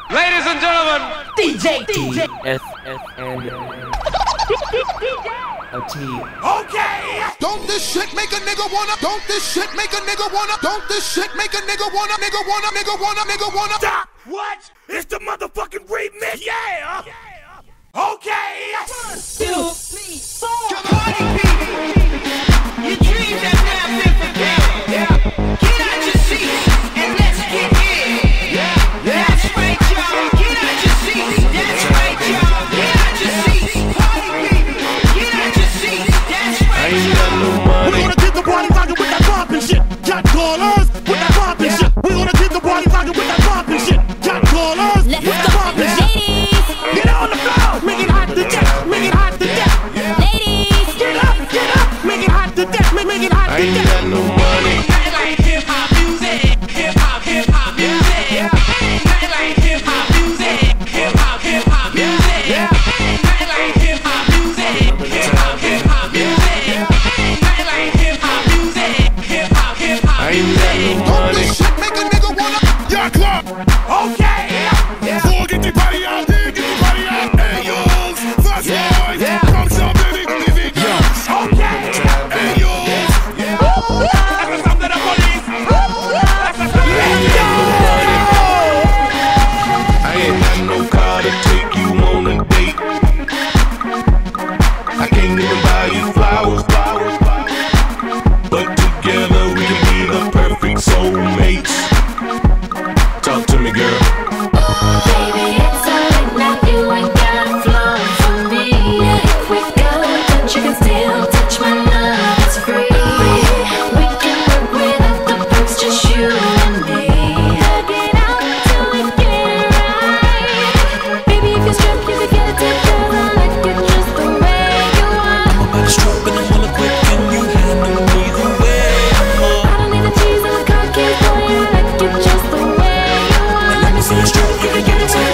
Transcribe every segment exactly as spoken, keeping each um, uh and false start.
Ladies and gentlemen, D J, D J, S S N O T. Okay. Don't this shit make a nigga wanna? Don't this shit make a nigga wanna? Don't this shit make a nigga wanna? Nigga wanna? Nigga wanna? Nigga wanna? Stop. What? It's the motherfucking remix. Yeah. Okay. One, two, three, four. Party people, your dreams have now been fulfilled. Yeah. Get out your seats and let's get in. Yeah. That's right, y'all. Get out your seats. That's right, y'all. Get out your seats. Party people, get out your seats. That's right, y'all. We gonna keep the party rockin' with that poppin' shit. Got callers with that poppin' shit. We gonna keep the party rockin' with that poppin' shit. Got callers with that poppin' shit. Get on the floor, make it hot to death, make it hot to death. Ladies, get up, get up, make it hot to death, make, make it hot to death. I ain't got no money. Nothing like hip hop music, hip hop, hip hop music. Ain't nothing like hip hop music, hip hop, hip hop music. Ain't nothing like hip hop music, hip hop, hip hop music. Ain't nothing like hip hop music, hip hop, hip hop music. I ain't got no money. This shit make a nigga wanna. Yeah, club. Okay. Yeah. So get the party out there, get the party out. Hey yo, fast boys, come some baby, baby. Okay. Hey yo. That's the sound of the police. That's the sound of the I ain't got no car to take you on a date. I can't even buy you flowers, flowers, but together we can be the perfect soulmates. Talk to me, girl. Baby, it's alright now, you ain't gotta flow for me. If we go, don't you can still touch my love, it's free. We can work without the perks, just you and me. Hug it out till we get it right. Baby, if you're strapped, you can get it together. I like it just the way you are. I'm about to stroke and I'm gonna quick and you handle me the way I'm on. I don't need the cheese and the car keys, boy, I like it just the way you are. Let me see you stroke, you can get it together.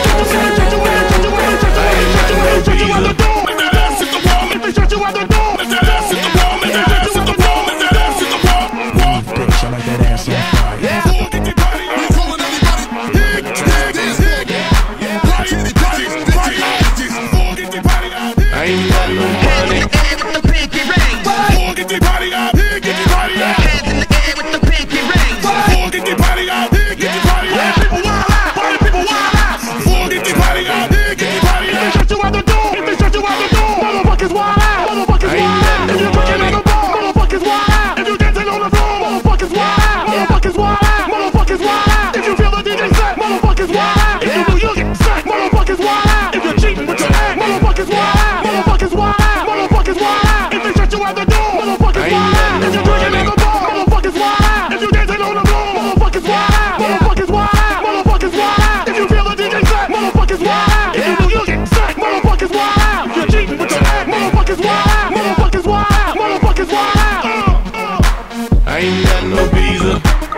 I ain't got no money. Hands in the air with the pinky ring. Get the party out, get the party out. Hands in the air with the pinky ring. Get the party out, get the party out. People wild out, party people wild out. Get the party out, get the party out. If they shut you out the door, if they shut you out the door, motherfuckers wild out, motherfuckers wild out. If you drinking on the bar, motherfuckers wild out. If you dancing on the floor, motherfuckers wild out, motherfuckers wild out, motherfuckers wild out. If you feel the D J set, motherfuckers wild out. If you know you get set, motherfuckers wild out. If you're cheating with your ass, motherfuckers wild out, motherfuckers wild out, motherfuckers wild out. If they shut you out the door, motherfuckers wild out. If you're drinking on the bar, motherfuckers wild out. If you dancing on the floor, motherfuckers wild out, motherfuckers wild out, motherfuckers wild out. If you feel the D J set, motherfuckers wild out. If you know you get set, motherfuckers wild out. If you're cheating with your ass, motherfuckers wild out, motherfuckers wild out, motherfuckers wild out. I ain't got no visa.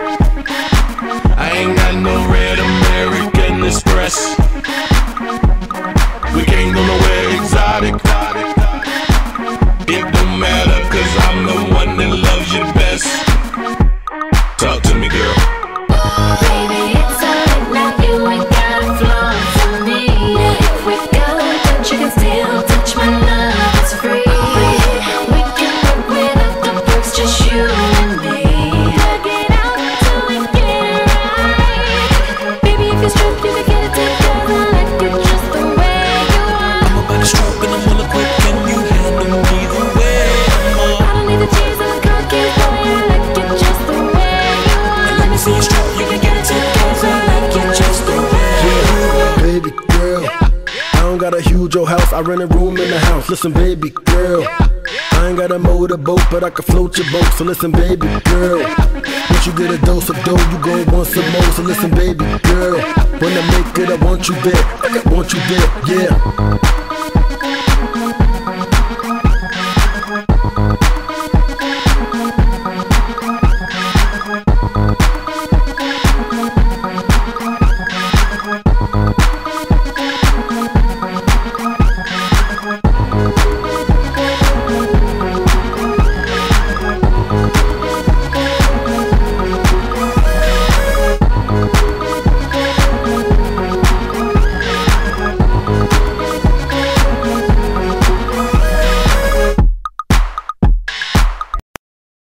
I ain't got no red American Express. We can't go nowhere exotic. It don't matter, cause I'm the one that loves you best. Talk to me, girl. Baby, it's alright now, you ain't gotta flow for me. If we go, don't you can still touch my love, it's free. We can work without the perks, just you and me. Hug it out till we get it right. Baby, if you're strapped, you can get it together. I like it just the way you are. I'm about to stroke and I'm gonna quick and you handle me the way I'm on. I don't need the cheese and the car keys, boy, I like it just the way you are. Let me see you stroke, you can get it together. I like it just the way you are. Baby girl, I don't got a huge old house, I rent a room in the house. Listen, baby girl, I ain't got a motorboat, but I can float your boat. So listen, baby girl, once you get a dose of dough, you gon' want some more. So listen, baby girl, when I make it, I want you there, I want you there, yeah.